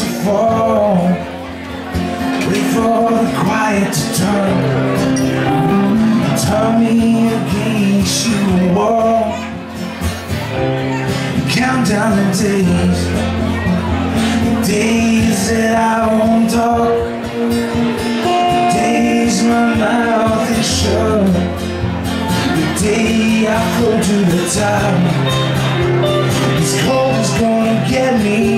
to fall. Wait for the quiet to turn me against your wall. Count down the days that I won't talk, days my mouth is shut, the day I float to the top. This cold is gonna get me.